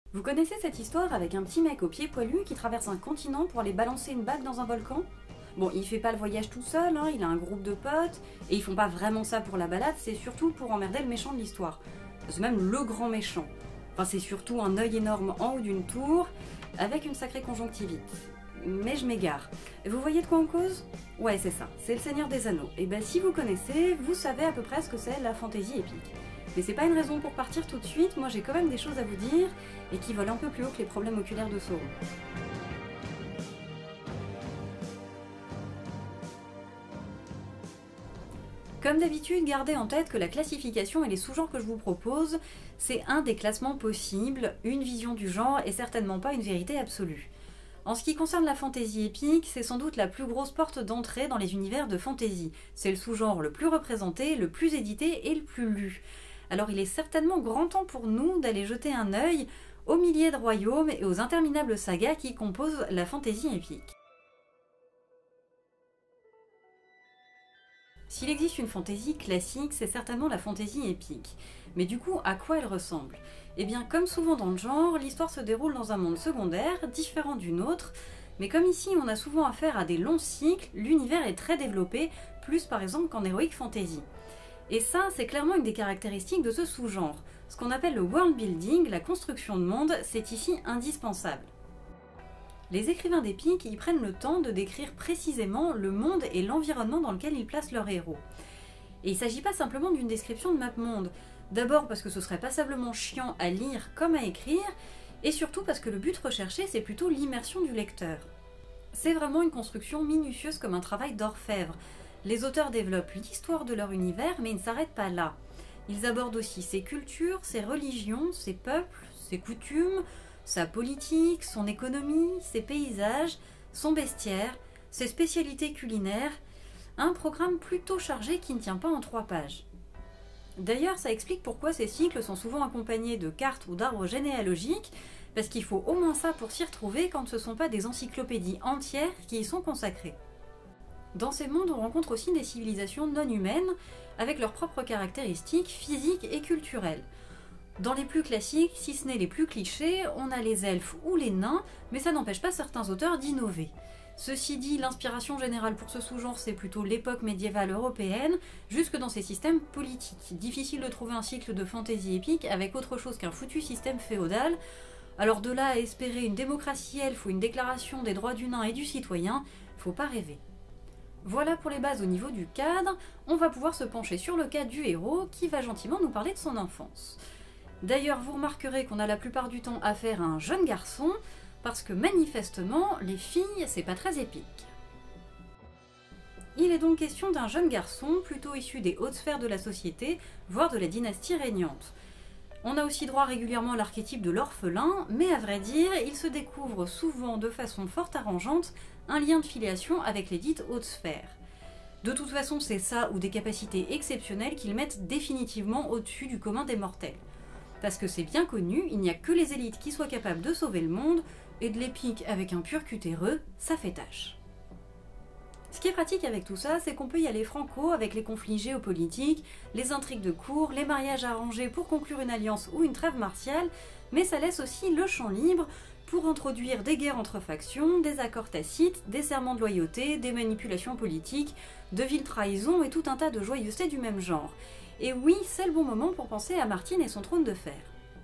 Vous connaissez cette histoire avec un petit mec aux pieds poilus qui traverse un continent pour aller balancer une bague dans un volcan? Bon, il fait pas le voyage tout seul, hein, il a un groupe de potes, et ils font pas vraiment ça pour la balade, c'est surtout pour emmerder le méchant de l'histoire. C'est même le grand méchant. Enfin, c'est surtout un œil énorme en haut d'une tour, avec une sacrée conjonctivite. Mais je m'égare. Vous voyez de quoi on cause? Ouais, c'est ça, c'est le Seigneur des Anneaux. Et ben si vous connaissez, vous savez à peu près ce que c'est la fantaisie épique. Mais c'est pas une raison pour partir tout de suite, moi j'ai quand même des choses à vous dire, et qui volent un peu plus haut que les problèmes oculaires de Sauron. Comme d'habitude, gardez en tête que la classification et les sous-genres que je vous propose, c'est un des classements possibles, une vision du genre et certainement pas une vérité absolue. En ce qui concerne la fantaisie épique, c'est sans doute la plus grosse porte d'entrée dans les univers de fantasy. C'est le sous-genre le plus représenté, le plus édité et le plus lu. Alors il est certainement grand temps pour nous d'aller jeter un œil aux milliers de royaumes et aux interminables sagas qui composent la fantaisie épique. S'il existe une fantaisie classique, c'est certainement la fantaisie épique. Mais du coup, à quoi elle ressemble? Eh bien, comme souvent dans le genre, l'histoire se déroule dans un monde secondaire, différent du nôtre, mais comme ici on a souvent affaire à des longs cycles, l'univers est très développé, plus par exemple qu'en heroic fantasy. Et ça, c'est clairement une des caractéristiques de ce sous-genre. Ce qu'on appelle le world building, la construction de monde, c'est ici indispensable. Les écrivains d'épique y prennent le temps de décrire précisément le monde et l'environnement dans lequel ils placent leurs héros. Et il ne s'agit pas simplement d'une description de map-monde. D'abord parce que ce serait passablement chiant à lire comme à écrire, et surtout parce que le but recherché, c'est plutôt l'immersion du lecteur. C'est vraiment une construction minutieuse comme un travail d'orfèvre. Les auteurs développent l'histoire de leur univers, mais ils ne s'arrêtent pas là. Ils abordent aussi ses cultures, ses religions, ses peuples, ses coutumes, sa politique, son économie, ses paysages, son bestiaire, ses spécialités culinaires, un programme plutôt chargé qui ne tient pas en 3 pages. D'ailleurs, ça explique pourquoi ces cycles sont souvent accompagnés de cartes ou d'arbres généalogiques, parce qu'il faut au moins ça pour s'y retrouver quand ce ne sont pas des encyclopédies entières qui y sont consacrées. Dans ces mondes, on rencontre aussi des civilisations non humaines, avec leurs propres caractéristiques physiques et culturelles. Dans les plus classiques, si ce n'est les plus clichés, on a les elfes ou les nains, mais ça n'empêche pas certains auteurs d'innover. Ceci dit, l'inspiration générale pour ce sous-genre, c'est plutôt l'époque médiévale européenne, jusque dans ses systèmes politiques. Difficile de trouver un cycle de fantaisie épique avec autre chose qu'un foutu système féodal. Alors de là à espérer une démocratie elfe ou une déclaration des droits du nain et du citoyen, faut pas rêver. Voilà pour les bases au niveau du cadre, on va pouvoir se pencher sur le cas du héros qui va gentiment nous parler de son enfance. D'ailleurs, vous remarquerez qu'on a la plupart du temps affaire à un jeune garçon, parce que manifestement, les filles, c'est pas très épique. Il est donc question d'un jeune garçon, plutôt issu des hautes sphères de la société, voire de la dynastie régnante. On a aussi droit régulièrement à l'archétype de l'orphelin, mais à vrai dire, il se découvre souvent de façon fort arrangeante un lien de filiation avec les dites hautes sphères. De toute façon, c'est ça ou des capacités exceptionnelles qui le mettent définitivement au-dessus du commun des mortels. Parce que c'est bien connu, il n'y a que les élites qui soient capables de sauver le monde, et de l'épique avec un pur cutéreux, ça fait tâche. Ce qui est pratique avec tout ça, c'est qu'on peut y aller franco avec les conflits géopolitiques, les intrigues de cour, les mariages arrangés pour conclure une alliance ou une trêve martiale, mais ça laisse aussi le champ libre pour introduire des guerres entre factions, des accords tacites, des serments de loyauté, des manipulations politiques, de viles trahisons et tout un tas de joyeusetés du même genre. Et oui, c'est le bon moment pour penser à Martine et son trône de fer.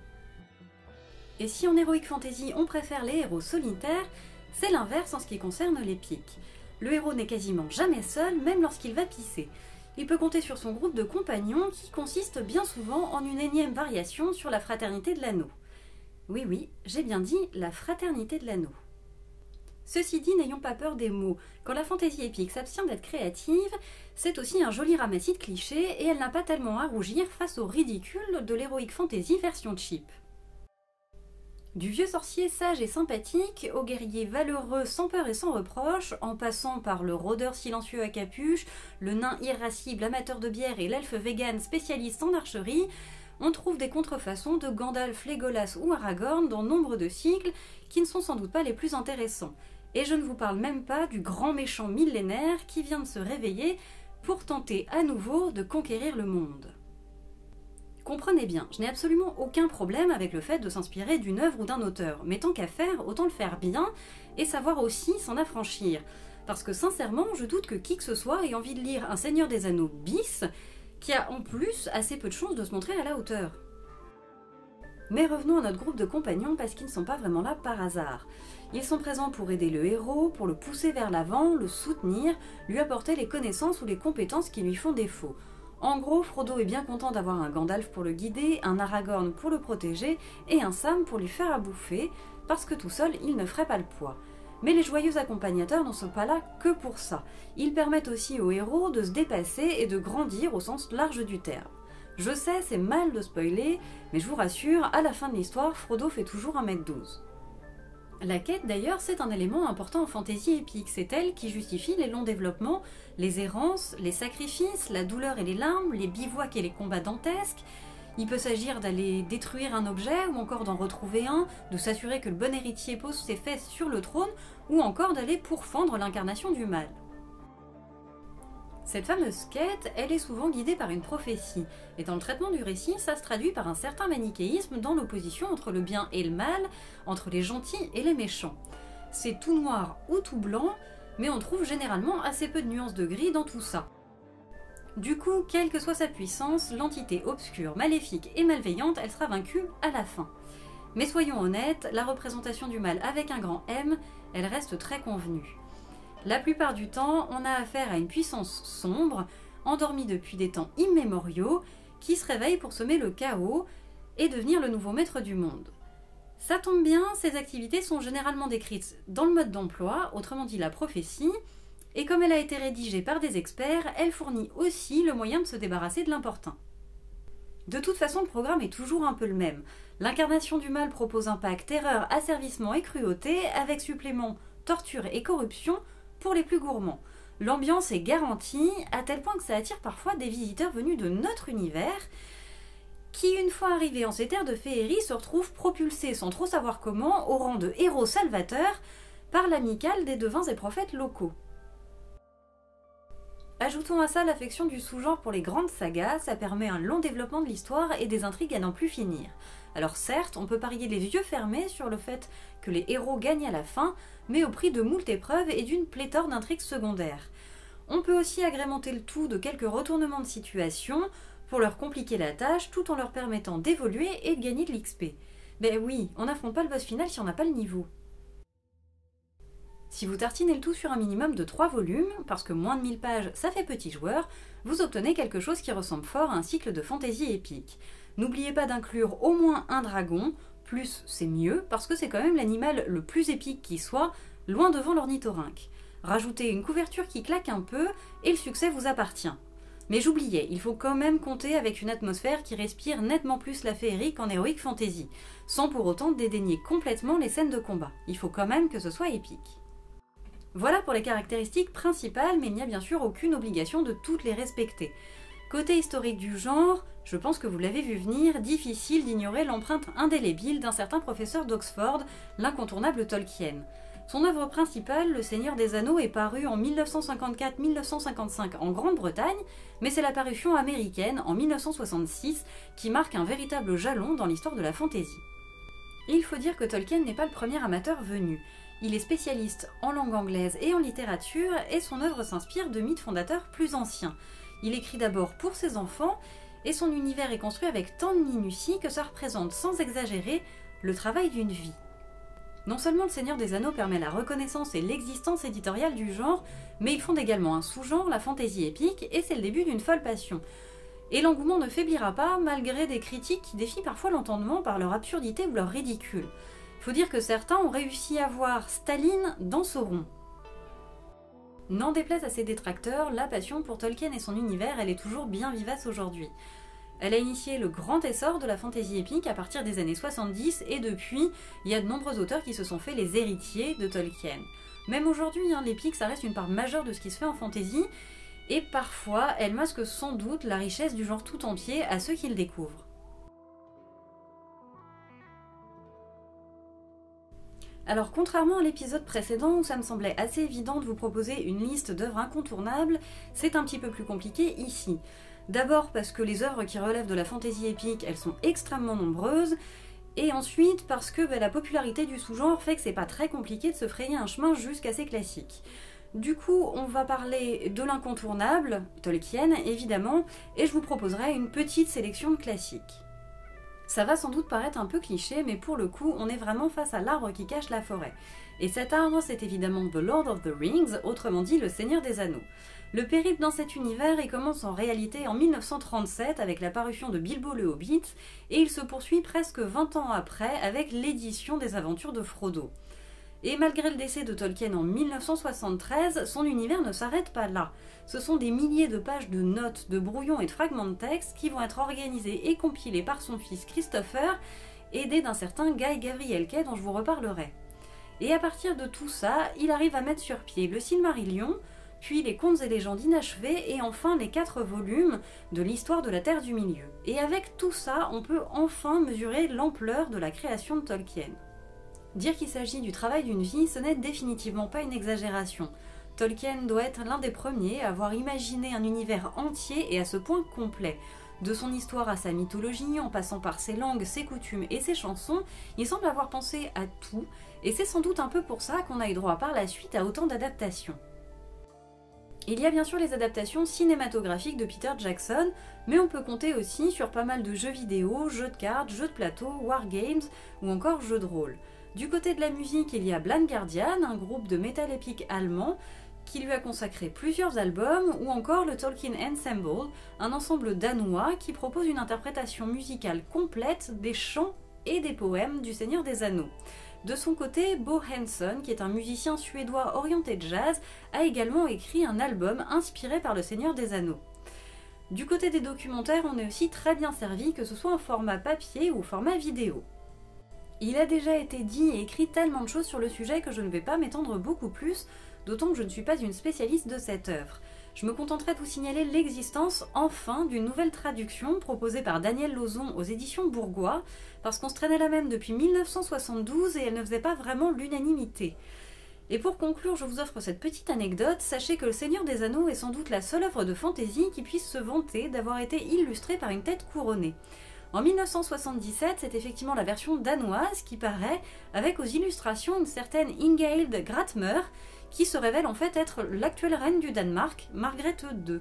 Et si en heroic fantasy on préfère les héros solitaires, c'est l'inverse en ce qui concerne l'épique. Le héros n'est quasiment jamais seul, même lorsqu'il va pisser. Il peut compter sur son groupe de compagnons qui consiste bien souvent en une énième variation sur la fraternité de l'anneau. Oui, j'ai bien dit la fraternité de l'anneau. Ceci dit, n'ayons pas peur des mots. Quand la fantaisie épique s'abstient d'être créative, c'est aussi un joli ramassis de clichés et elle n'a pas tellement à rougir face au ridicule de l'heroic fantasy version cheap. Du vieux sorcier sage et sympathique, au guerrier valeureux sans peur et sans reproche, en passant par le rôdeur silencieux à capuche, le nain irascible amateur de bière et l'elfe vegan spécialiste en archerie, on trouve des contrefaçons de Gandalf, Legolas ou Aragorn dans nombre de cycles qui ne sont sans doute pas les plus intéressants. Et je ne vous parle même pas du grand méchant millénaire qui vient de se réveiller pour tenter à nouveau de conquérir le monde. Comprenez bien, je n'ai absolument aucun problème avec le fait de s'inspirer d'une œuvre ou d'un auteur, mais tant qu'à faire, autant le faire bien et savoir aussi s'en affranchir. Parce que sincèrement, je doute que qui que ce soit ait envie de lire Un Seigneur des Anneaux bis, qui a en plus assez peu de chances de se montrer à la hauteur. Mais revenons à notre groupe de compagnons parce qu'ils ne sont pas vraiment là par hasard. Ils sont présents pour aider le héros, pour le pousser vers l'avant, le soutenir, lui apporter les connaissances ou les compétences qui lui font défaut. En gros, Frodo est bien content d'avoir un Gandalf pour le guider, un Aragorn pour le protéger et un Sam pour lui faire à bouffer, parce que tout seul, il ne ferait pas le poids. Mais les joyeux accompagnateurs n'en sont pas là que pour ça. Ils permettent aussi au héros de se dépasser et de grandir au sens large du terme. Je sais, c'est mal de spoiler, mais je vous rassure, à la fin de l'histoire, Frodo fait toujours 1m12. La quête d'ailleurs, c'est un élément important en fantasy épique, c'est elle qui justifie les longs développements, les errances, les sacrifices, la douleur et les larmes, les bivouacs et les combats dantesques. Il peut s'agir d'aller détruire un objet ou encore d'en retrouver un, de s'assurer que le bon héritier pose ses fesses sur le trône ou encore d'aller pourfendre l'incarnation du mal. Cette fameuse quête, elle est souvent guidée par une prophétie, et dans le traitement du récit, ça se traduit par un certain manichéisme dans l'opposition entre le bien et le mal, entre les gentils et les méchants. C'est tout noir ou tout blanc, mais on trouve généralement assez peu de nuances de gris dans tout ça. Du coup, quelle que soit sa puissance, l'entité obscure, maléfique et malveillante, elle sera vaincue à la fin. Mais soyons honnêtes, la représentation du mal avec un grand M, elle reste très convenue. La plupart du temps, on a affaire à une puissance sombre, endormie depuis des temps immémoriaux, qui se réveille pour semer le chaos et devenir le nouveau maître du monde. Ça tombe bien, ces activités sont généralement décrites dans le mode d'emploi, autrement dit la prophétie, et comme elle a été rédigée par des experts, elle fournit aussi le moyen de se débarrasser de l'importun. De toute façon, le programme est toujours un peu le même. L'incarnation du mal propose un pack terreur, asservissement et cruauté, avec supplément torture et corruption pour les plus gourmands. L'ambiance est garantie, à tel point que ça attire parfois des visiteurs venus de notre univers, qui, une fois arrivés en ces terres de féerie, se retrouvent propulsés sans trop savoir comment au rang de héros salvateurs par l'amicale des devins et prophètes locaux. Ajoutons à ça l'affection du sous-genre pour les grandes sagas, ça permet un long développement de l'histoire et des intrigues à n'en plus finir. Alors certes, on peut parier les yeux fermés sur le fait que les héros gagnent à la fin, mais au prix de moult épreuves et d'une pléthore d'intrigues secondaires. On peut aussi agrémenter le tout de quelques retournements de situation pour leur compliquer la tâche tout en leur permettant d'évoluer et de gagner de l'XP. Ben oui, on n'affronte pas le boss final si on n'a pas le niveau. Si vous tartinez le tout sur un minimum de 3 volumes, parce que moins de 1000 pages ça fait petit joueur, vous obtenez quelque chose qui ressemble fort à un cycle de fantasy épique. N'oubliez pas d'inclure au moins un dragon, plus c'est mieux, parce que c'est quand même l'animal le plus épique qui soit, loin devant l'ornithorynque. Rajoutez une couverture qui claque un peu, et le succès vous appartient. Mais j'oubliais, il faut quand même compter avec une atmosphère qui respire nettement plus la féerie qu'en heroic fantasy, sans pour autant dédaigner complètement les scènes de combat. Il faut quand même que ce soit épique. Voilà pour les caractéristiques principales, mais il n'y a bien sûr aucune obligation de toutes les respecter. Côté historique du genre, je pense que vous l'avez vu venir, difficile d'ignorer l'empreinte indélébile d'un certain professeur d'Oxford, l'incontournable Tolkien. Son œuvre principale, Le Seigneur des Anneaux, est parue en 1954-1955 en Grande-Bretagne, mais c'est la parution américaine en 1966 qui marque un véritable jalon dans l'histoire de la fantasy. Il faut dire que Tolkien n'est pas le premier amateur venu. Il est spécialiste en langue anglaise et en littérature, et son œuvre s'inspire de mythes fondateurs plus anciens. Il écrit d'abord pour ses enfants, et son univers est construit avec tant de minutie que ça représente, sans exagérer, le travail d'une vie. Non seulement Le Seigneur des Anneaux permet la reconnaissance et l'existence éditoriale du genre, mais il fonde également un sous-genre, la fantasy épique, et c'est le début d'une folle passion. Et l'engouement ne faiblira pas, malgré des critiques qui défient parfois l'entendement par leur absurdité ou leur ridicule. Faut dire que certains ont réussi à voir Staline dans Sauron. N'en déplaise à ses détracteurs, la passion pour Tolkien et son univers, elle est toujours bien vivace aujourd'hui. Elle a initié le grand essor de la fantasy épique à partir des années 70, et depuis, il y a de nombreux auteurs qui se sont fait les héritiers de Tolkien. Même aujourd'hui, l'épique, ça reste une part majeure de ce qui se fait en fantasy, et parfois, elle masque sans doute la richesse du genre tout entier à ceux qui le découvrent. Alors contrairement à l'épisode précédent où ça me semblait assez évident de vous proposer une liste d'œuvres incontournables, c'est un petit peu plus compliqué ici. D'abord parce que les œuvres qui relèvent de la fantasy épique, elles sont extrêmement nombreuses, et ensuite parce que la popularité du sous-genre fait que c'est pas très compliqué de se frayer un chemin jusqu'à ces classiques. Du coup, on va parler de l'incontournable, Tolkien évidemment, et je vous proposerai une petite sélection de classiques. Ça va sans doute paraître un peu cliché, mais pour le coup, on est vraiment face à l'arbre qui cache la forêt. Et cet arbre, c'est évidemment The Lord of the Rings, autrement dit le Seigneur des Anneaux. Le périple dans cet univers, il commence en réalité en 1937 avec la parution de Bilbo le Hobbit, et il se poursuit presque 20 ans après avec l'édition des aventures de Frodo. Et malgré le décès de Tolkien en 1973, son univers ne s'arrête pas là. Ce sont des milliers de pages de notes, de brouillons et de fragments de texte qui vont être organisés et compilés par son fils Christopher, aidé d'un certain Guy Gavriel Kay dont je vous reparlerai. Et à partir de tout ça, il arrive à mettre sur pied le Silmarillion, puis les contes et légendes inachevés, et enfin les 4 volumes de l'histoire de la Terre du Milieu. Et avec tout ça, on peut enfin mesurer l'ampleur de la création de Tolkien. Dire qu'il s'agit du travail d'une vie, ce n'est définitivement pas une exagération. Tolkien doit être l'un des premiers à avoir imaginé un univers entier et à ce point complet. De son histoire à sa mythologie, en passant par ses langues, ses coutumes et ses chansons, il semble avoir pensé à tout, et c'est sans doute un peu pour ça qu'on a eu droit par la suite à autant d'adaptations. Il y a bien sûr les adaptations cinématographiques de Peter Jackson, mais on peut compter aussi sur pas mal de jeux vidéo, jeux de cartes, jeux de plateau, wargames ou encore jeux de rôle. Du côté de la musique, il y a Blind Guardian, un groupe de metal épique allemand, qui lui a consacré plusieurs albums, ou encore le Tolkien Ensemble, un ensemble danois qui propose une interprétation musicale complète des chants et des poèmes du Seigneur des Anneaux. De son côté, Bo Hansson, qui est un musicien suédois orienté jazz, a également écrit un album inspiré par le Seigneur des Anneaux. Du côté des documentaires, on est aussi très bien servi, que ce soit en format papier ou format vidéo. Il a déjà été dit et écrit tellement de choses sur le sujet que je ne vais pas m'étendre beaucoup plus, d'autant que je ne suis pas une spécialiste de cette œuvre. Je me contenterai de vous signaler l'existence, enfin, d'une nouvelle traduction proposée par Daniel Lauzon aux éditions Bourgois, parce qu'on se traînait la même depuis 1972 et elle ne faisait pas vraiment l'unanimité. Et pour conclure, je vous offre cette petite anecdote, sachez que Le Seigneur des Anneaux est sans doute la seule œuvre de fantasy qui puisse se vanter d'avoir été illustrée par une tête couronnée. En 1977, c'est effectivement la version danoise qui paraît, avec aux illustrations une certaine Ingehild Gratmer, qui se révèle en fait être l'actuelle reine du Danemark, Margrethe II.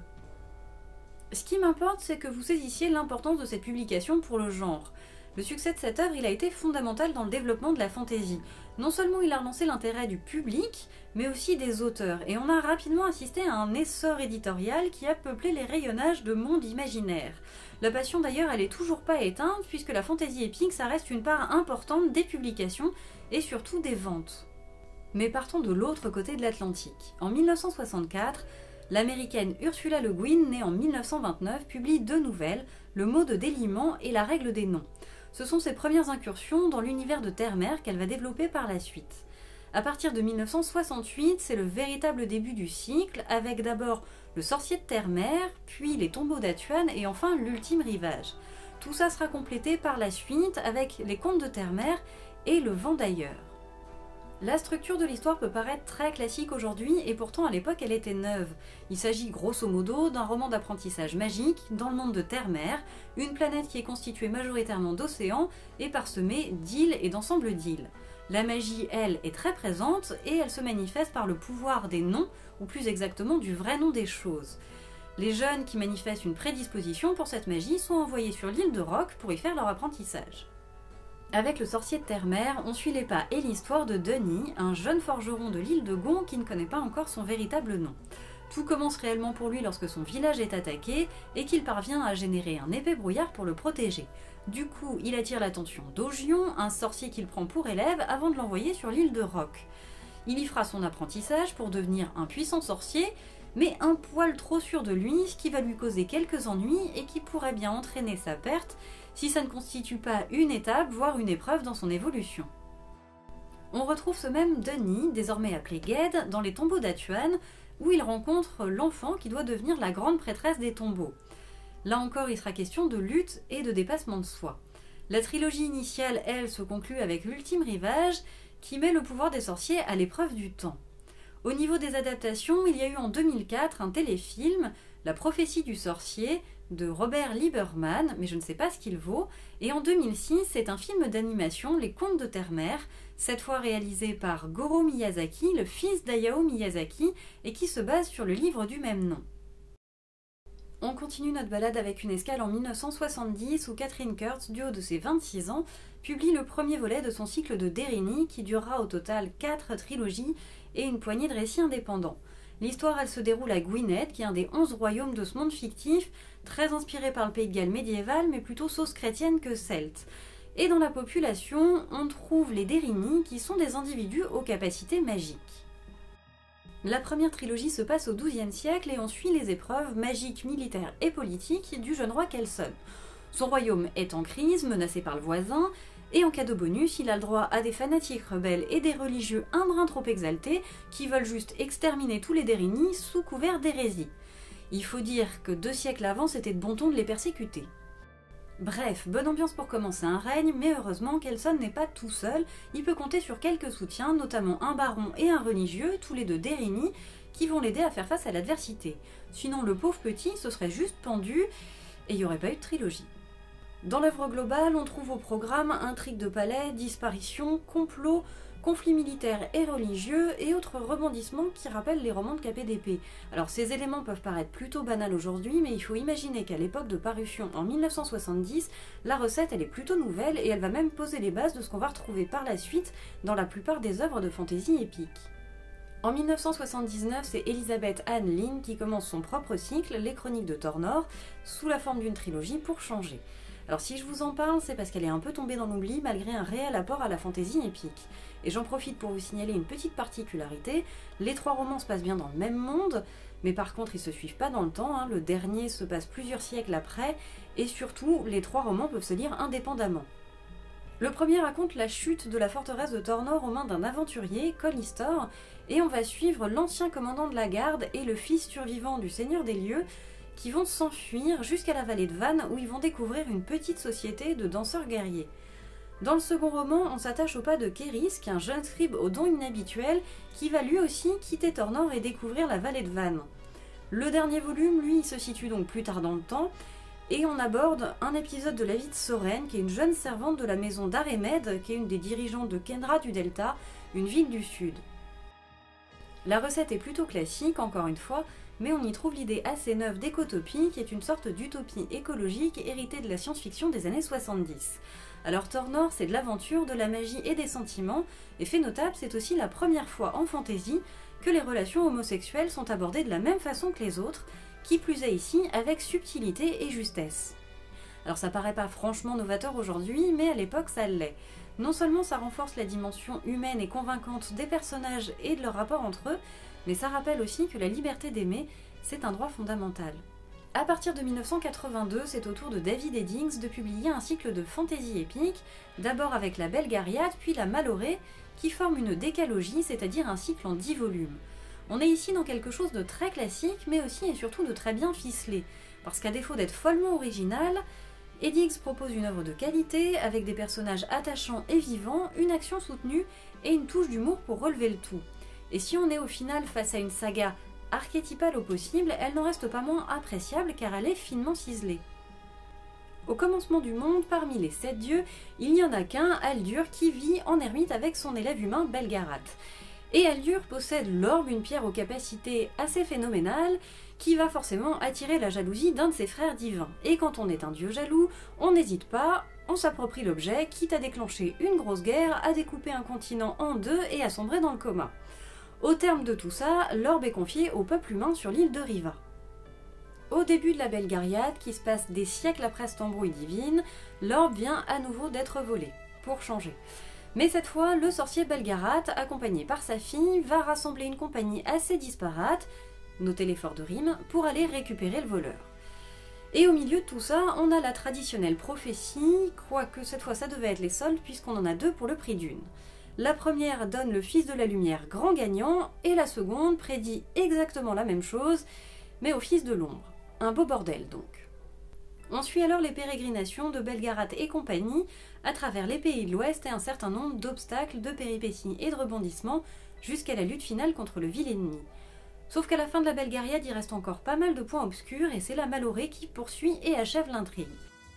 Ce qui m'importe, c'est que vous saisissiez l'importance de cette publication pour le genre. Le succès de cette œuvre, il a été fondamental dans le développement de la fantasy. Non seulement il a relancé l'intérêt du public, mais aussi des auteurs, et on a rapidement assisté à un essor éditorial qui a peuplé les rayonnages de mondes imaginaires. La passion d'ailleurs, elle est toujours pas éteinte, puisque la fantasy épique, ça reste une part importante des publications, et surtout des ventes. Mais partons de l'autre côté de l'Atlantique. En 1964, l'américaine Ursula Le Guin, née en 1929, publie 2 nouvelles, Le mot de déliement et La règle des noms. Ce sont ses premières incursions dans l'univers de Terre-Mer qu'elle va développer par la suite. À partir de 1968, c'est le véritable début du cycle, avec d'abord Le sorcier de Terre-Mer, puis Les tombeaux d'Atuan et enfin L'ultime rivage. Tout ça sera complété par la suite avec Les contes de Terre-Mer et Le vent d'ailleurs. La structure de l'histoire peut paraître très classique aujourd'hui et pourtant à l'époque elle était neuve. Il s'agit grosso modo d'un roman d'apprentissage magique dans le monde de Terre-Mer, une planète qui est constituée majoritairement d'océans et parsemée d'îles et d'ensembles d'îles. La magie, elle, est très présente et elle se manifeste par le pouvoir des noms, ou plus exactement du vrai nom des choses. Les jeunes qui manifestent une prédisposition pour cette magie sont envoyés sur l'île de Rock pour y faire leur apprentissage. Avec le sorcier de Terre-Mer, on suit les pas et l'histoire de Denis, un jeune forgeron de l'île de Gon qui ne connaît pas encore son véritable nom. Tout commence réellement pour lui lorsque son village est attaqué et qu'il parvient à générer un épais brouillard pour le protéger. Du coup, il attire l'attention d'Ogion, un sorcier qu'il prend pour élève avant de l'envoyer sur l'île de Rock. Il y fera son apprentissage pour devenir un puissant sorcier, mais un poil trop sûr de lui, ce qui va lui causer quelques ennuis et qui pourrait bien entraîner sa perte si ça ne constitue pas une étape, voire une épreuve dans son évolution. On retrouve ce même Denis, désormais appelé Ged, dans les tombeaux d'Atuan, où il rencontre l'enfant qui doit devenir la grande prêtresse des tombeaux. Là encore, il sera question de lutte et de dépassement de soi. La trilogie initiale, elle, se conclut avec l'ultime rivage, qui met le pouvoir des sorciers à l'épreuve du temps. Au niveau des adaptations, il y a eu en 2004 un téléfilm, La prophétie du sorcier, de Robert Lieberman, mais je ne sais pas ce qu'il vaut. Et en 2006, c'est un film d'animation, Les Contes de Terre-Mère, cette fois réalisé par Goro Miyazaki, le fils d'Hayao Miyazaki, et qui se base sur le livre du même nom. On continue notre balade avec une escale en 1970 où Catherine Kurtz, du haut de ses 26 ans, publie le premier volet de son cycle de Deryni qui durera au total 4 trilogies et une poignée de récits indépendants. L'histoire, elle se déroule à Gwynedd, qui est un des 11 royaumes de ce monde fictif, très inspiré par le pays de Galles médiéval, mais plutôt sauce chrétienne que celte. Et dans la population, on trouve les Deryni, qui sont des individus aux capacités magiques. La première trilogie se passe au XIIe siècle et on suit les épreuves magiques, militaires et politiques du jeune roi Kelson. Son royaume est en crise, menacé par le voisin, et en cas de bonus, il a le droit à des fanatiques rebelles et des religieux un brin trop exaltés qui veulent juste exterminer tous les Deryni sous couvert d'hérésie. Il faut dire que 2 siècles avant, c'était de bon ton de les persécuter. Bref, bonne ambiance pour commencer un règne, mais heureusement, Kelson n'est pas tout seul, il peut compter sur quelques soutiens, notamment un baron et un religieux, tous les 2 Deryni, qui vont l'aider à faire face à l'adversité. Sinon, le pauvre petit se serait juste pendu, et il n'y aurait pas eu de trilogie. Dans l'œuvre globale, on trouve au programme intrigues de palais, disparitions, complots, conflits militaires et religieux et autres rebondissements qui rappellent les romans de KPDP. Alors ces éléments peuvent paraître plutôt banals aujourd'hui, mais il faut imaginer qu'à l'époque de parution en 1970, la recette elle est plutôt nouvelle et elle va même poser les bases de ce qu'on va retrouver par la suite dans la plupart des œuvres de fantasy épique. En 1979, c'est Elizabeth Anne Lynn qui commence son propre cycle, Les Chroniques de Tornor, sous la forme d'une trilogie pour changer. Alors si je vous en parle, c'est parce qu'elle est un peu tombée dans l'oubli malgré un réel apport à la fantaisie épique. Et j'en profite pour vous signaler une petite particularité, les 3 romans se passent bien dans le même monde, mais par contre ils se suivent pas dans le temps, le dernier se passe plusieurs siècles après, et surtout les 3 romans peuvent se lire indépendamment. Le premier raconte la chute de la forteresse de Tornor aux mains d'un aventurier, Colistor, et on va suivre l'ancien commandant de la garde et le fils survivant du seigneur des lieux, qui vont s'enfuir jusqu'à la vallée de Van où ils vont découvrir une petite société de danseurs guerriers. Dans le second roman, on s'attache au pas de Kérys, qui est un jeune scribe aux dons inhabituels, qui va lui aussi quitter Tornor et découvrir la vallée de Van. Le dernier volume, lui, il se situe donc plus tard dans le temps, et on aborde un épisode de la vie de Soren, qui est une jeune servante de la maison d'Aremed, qui est une des dirigeantes de Kendra du Delta, une ville du sud. La recette est plutôt classique, encore une fois, mais on y trouve l'idée assez neuve d'écotopie, qui est une sorte d'utopie écologique héritée de la science-fiction des années 70. Alors Tornor, c'est de l'aventure, de la magie et des sentiments, et fait notable, c'est aussi la première fois en fantasy que les relations homosexuelles sont abordées de la même façon que les autres, qui plus est ici avec subtilité et justesse. Alors ça paraît pas franchement novateur aujourd'hui, mais à l'époque ça l'est. Non seulement ça renforce la dimension humaine et convaincante des personnages et de leur rapport entre eux, mais ça rappelle aussi que la liberté d'aimer, c'est un droit fondamental. À partir de 1982, c'est au tour de David Eddings de publier un cycle de fantasy épique, d'abord avec la Belgariad, puis la Malorée, qui forment une décalogie, c'est-à-dire un cycle en 10 volumes. On est ici dans quelque chose de très classique, mais aussi et surtout de très bien ficelé, parce qu'à défaut d'être follement original, Eddings propose une œuvre de qualité, avec des personnages attachants et vivants, une action soutenue et une touche d'humour pour relever le tout. Et si on est au final face à une saga archétypale au possible, elle n'en reste pas moins appréciable car elle est finement ciselée. Au commencement du monde, parmi les 7 dieux, il n'y en a qu'un, Aldur, qui vit en ermite avec son élève humain Belgarath. Et Aldur possède l'orbe, une pierre aux capacités assez phénoménales, qui va forcément attirer la jalousie d'un de ses frères divins. Et quand on est un dieu jaloux, on n'hésite pas, on s'approprie l'objet, quitte à déclencher une grosse guerre, à découper un continent en 2 et à sombrer dans le coma. Au terme de tout ça, l'orbe est confié au peuple humain sur l'île de Riva. Au début de la Belgariad, qui se passe des siècles après cette embrouille divine, l'orbe vient à nouveau d'être volé, pour changer. Mais cette fois, le sorcier Belgarath, accompagné par sa fille, va rassembler une compagnie assez disparate, notez l'effort de rime, pour aller récupérer le voleur. Et au milieu de tout ça, on a la traditionnelle prophétie, quoique cette fois ça devait être les soldes, puisqu'on en a 2 pour le prix d'une. La première donne le fils de la lumière grand gagnant, et la seconde prédit exactement la même chose, mais au fils de l'ombre. Un beau bordel donc. On suit alors les pérégrinations de Belgarath et compagnie à travers les pays de l'Ouest et un certain nombre d'obstacles, de péripéties et de rebondissements jusqu'à la lutte finale contre le vil ennemi. Sauf qu'à la fin de la Belgariad, il reste encore pas mal de points obscurs et c'est la Malorée qui poursuit et achève l'intrigue.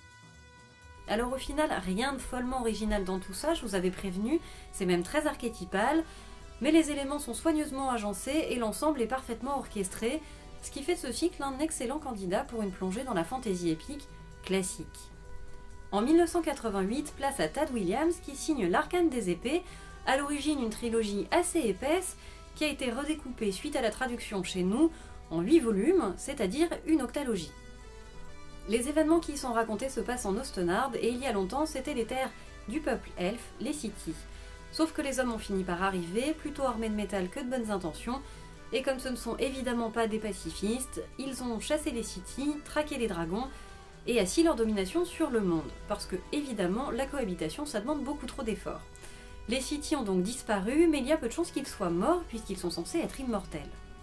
Alors au final, rien de follement original dans tout ça, je vous avais prévenu, c'est même très archétypal, mais les éléments sont soigneusement agencés et l'ensemble est parfaitement orchestré, ce qui fait de ce cycle un excellent candidat pour une plongée dans la fantasy épique classique. En 1988, place à Tad Williams qui signe l'Arcane des épées, à l'origine une trilogie assez épaisse qui a été redécoupée suite à la traduction chez nous en 8 volumes, c'est-à-dire une octalogie. Les événements qui y sont racontés se passent en Ostenard et il y a longtemps c'était les terres du peuple elfe, les City. Sauf que les hommes ont fini par arriver, plutôt armés de métal que de bonnes intentions, et comme ce ne sont évidemment pas des pacifistes, ils ont chassé les City, traqué les dragons et assis leur domination sur le monde, parce que évidemment la cohabitation ça demande beaucoup trop d'efforts. Les City ont donc disparu, mais il y a peu de chances qu'ils soient morts puisqu'ils sont censés être immortels.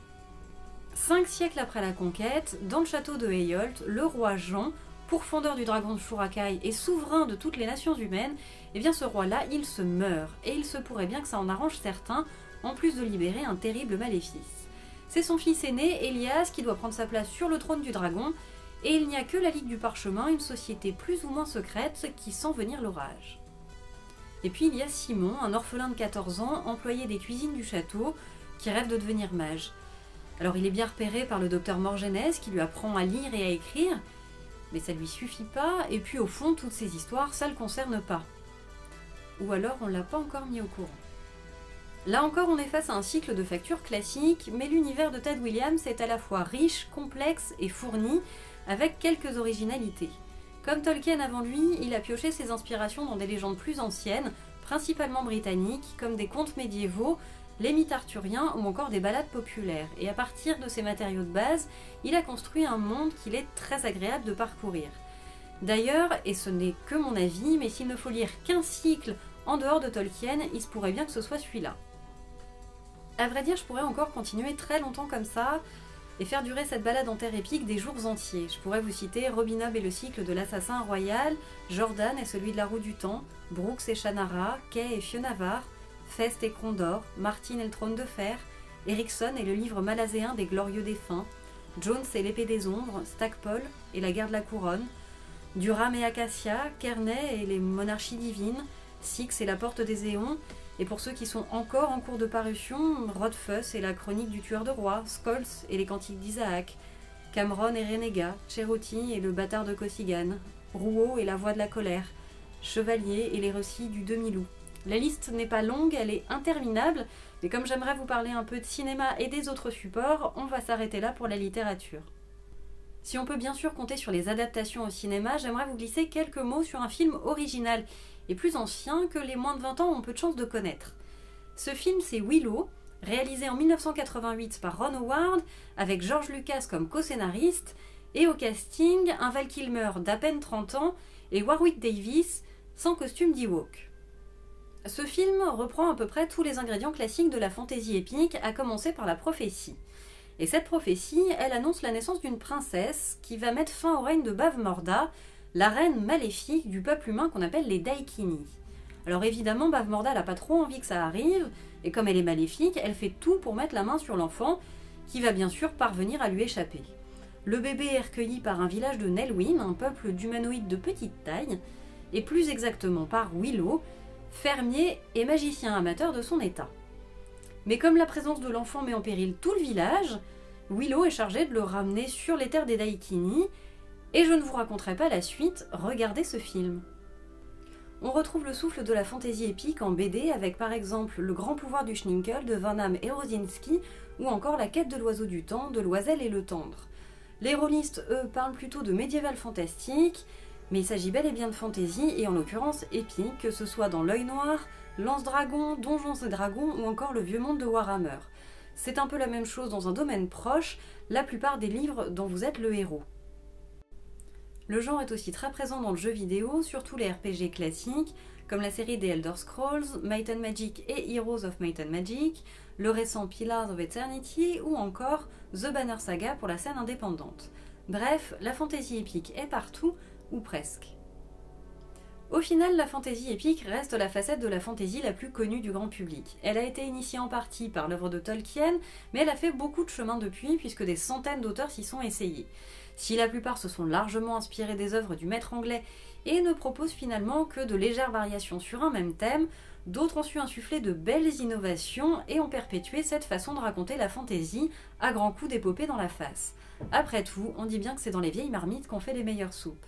5 siècles après la conquête, dans le château de Heyolt, le roi Jean, pourfendeur du dragon de Shurakai et souverain de toutes les nations humaines, eh bien ce roi-là, il se meurt, et il se pourrait bien que ça en arrange certains, en plus de libérer un terrible maléfice. C'est son fils aîné, Elias, qui doit prendre sa place sur le trône du dragon, et il n'y a que la Ligue du Parchemin, une société plus ou moins secrète, qui sent venir l'orage. Et puis il y a Simon, un orphelin de 14 ans, employé des cuisines du château, qui rêve de devenir mage. Alors il est bien repéré par le docteur Morgenès, qui lui apprend à lire et à écrire, mais ça lui suffit pas, et puis au fond, toutes ces histoires, ça le concerne pas. Ou alors on l'a pas encore mis au courant. Là encore, on est face à un cycle de factures classique, mais l'univers de Tad Williams est à la fois riche, complexe et fourni, avec quelques originalités. Comme Tolkien avant lui, il a pioché ses inspirations dans des légendes plus anciennes, principalement britanniques, comme des contes médiévaux, les mythes arthuriens ou encore des ballades populaires. Et à partir de ces matériaux de base, il a construit un monde qu'il est très agréable de parcourir. D'ailleurs, et ce n'est que mon avis, mais s'il ne faut lire qu'un cycle en dehors de Tolkien, il se pourrait bien que ce soit celui-là. À vrai dire, je pourrais encore continuer très longtemps comme ça, et faire durer cette balade en terre épique des jours entiers. Je pourrais vous citer Robin Hood et le cycle de l'assassin royal, Jordan et celui de la roue du temps, Brooks et Shannara, Kay et Fionavar, Fest et Crondor, Martin et le trône de fer, Erickson et le livre malazéen des glorieux défunts, Jones et l'épée des ombres, Stackpole et la guerre de la couronne, Durham et Acacia, Kearney et les monarchies divines, Styx et la porte des éons, et pour ceux qui sont encore en cours de parution, Rodfuss et la chronique du tueur de rois, Scholz et les cantiques d'Isaac, Cameron et Renégat, Cherokee et le bâtard de Cossigan, Rouault et la voix de la colère, Chevalier et les récits du demi-loup. La liste n'est pas longue, elle est interminable, mais comme j'aimerais vous parler un peu de cinéma et des autres supports, on va s'arrêter là pour la littérature. Si on peut bien sûr compter sur les adaptations au cinéma, j'aimerais vous glisser quelques mots sur un film original et plus ancien que les moins de 20 ans ont peu de chances de connaître. Ce film, c'est Willow, réalisé en 1988 par Ron Howard, avec George Lucas comme co-scénariste, et au casting, un Val Kilmer d'à peine 30 ans et Warwick Davis, sans costume d'Ewok. Ce film reprend à peu près tous les ingrédients classiques de la fantasy épique, à commencer par la prophétie. Et cette prophétie, elle annonce la naissance d'une princesse qui va mettre fin au règne de Bavmorda, la reine maléfique du peuple humain qu'on appelle les Daikini. Alors évidemment, Bavmorda n'a pas trop envie que ça arrive, et comme elle est maléfique, elle fait tout pour mettre la main sur l'enfant, qui va bien sûr parvenir à lui échapper. Le bébé est recueilli par un village de Nelwyn, un peuple d'humanoïdes de petite taille, et plus exactement par Willow, fermier et magicien amateur de son état. Mais comme la présence de l'enfant met en péril tout le village, Willow est chargée de le ramener sur les terres des Daikini, et je ne vous raconterai pas la suite, regardez ce film. On retrouve le souffle de la fantaisie épique en BD avec par exemple Le grand pouvoir du Schninkel de Van Hamme et Rosinski ou encore La quête de l'oiseau du temps de Loisel et Le Tendre. Les rôlistes, eux, parlent plutôt de médiéval fantastique, mais il s'agit bel et bien de fantaisie et en l'occurrence épique, que ce soit dans L'Œil Noir, Lance-Dragon, Donjons et Dragons ou encore Le Vieux Monde de Warhammer. C'est un peu la même chose dans un domaine proche, la plupart des livres dont vous êtes le héros. Le genre est aussi très présent dans le jeu vidéo, surtout les RPG classiques, comme la série des Elder Scrolls, Might and Magic et Heroes of Might and Magic, le récent Pillars of Eternity ou encore The Banner Saga pour la scène indépendante. Bref, la fantaisie épique est partout, ou presque. Au final, la fantaisie épique reste la facette de la fantaisie la plus connue du grand public. Elle a été initiée en partie par l'œuvre de Tolkien, mais elle a fait beaucoup de chemin depuis puisque des centaines d'auteurs s'y sont essayés. Si la plupart se sont largement inspirés des œuvres du maître anglais et ne proposent finalement que de légères variations sur un même thème, d'autres ont su insuffler de belles innovations et ont perpétué cette façon de raconter la fantaisie à grands coups d'épopée dans la face. Après tout, on dit bien que c'est dans les vieilles marmites qu'on fait les meilleures soupes.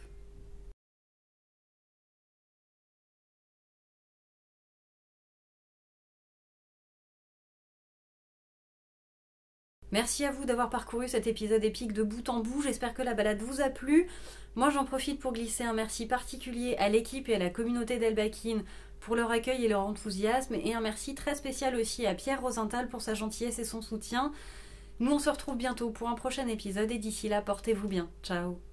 Merci à vous d'avoir parcouru cet épisode épique de bout en bout, j'espère que la balade vous a plu. Moi j'en profite pour glisser un merci particulier à l'équipe et à la communauté d'Elbakin pour leur accueil et leur enthousiasme, et un merci très spécial aussi à Pierre Rosenthal pour sa gentillesse et son soutien. Nous on se retrouve bientôt pour un prochain épisode et d'ici là portez-vous bien. Ciao.